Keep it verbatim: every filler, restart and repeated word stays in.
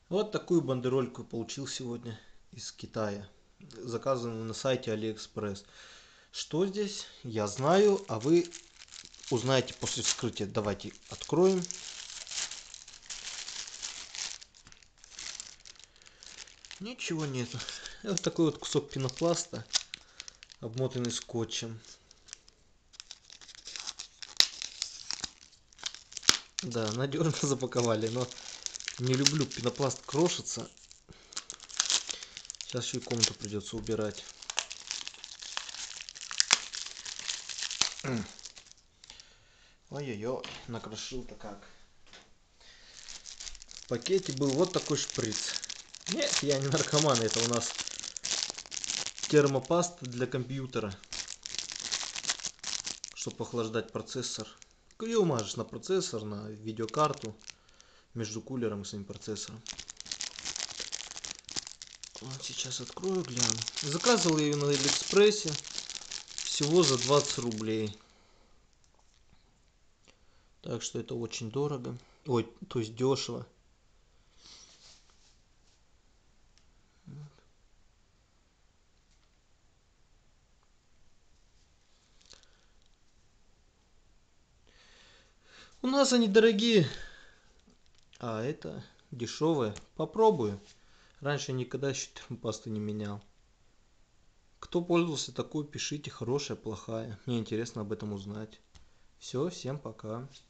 Вот такую бандерольку получил сегодня из Китая. Заказанную на сайте Алиэкспресс. Что здесь, я знаю, а вы узнаете после вскрытия. Давайте откроем. Ничего нету. Вот такой вот кусок пенопласта, обмотанный скотчем. Да, надежно запаковали, но не люблю, пенопласт крошится. Сейчас еще и комнату придется убирать. Ой-ой-ой, накрошил-то как. В пакете был вот такой шприц. Нет, я не наркоман, это у нас термопаста для компьютера, чтобы охлаждать процессор. Ее мажешь на процессор, на видеокарту, между кулером и самим процессором. Вот сейчас открою, гляну. Заказывал я ее на Алиэкспрессе всего за двадцать рублей. Так что это очень дорого. Ой, то есть дешево. У нас они дорогие, а это дешевые. Попробую. Раньше никогда еще термопасту не менял. Кто пользовался такой, пишите, хорошая, плохая. Мне интересно об этом узнать. Все, всем пока.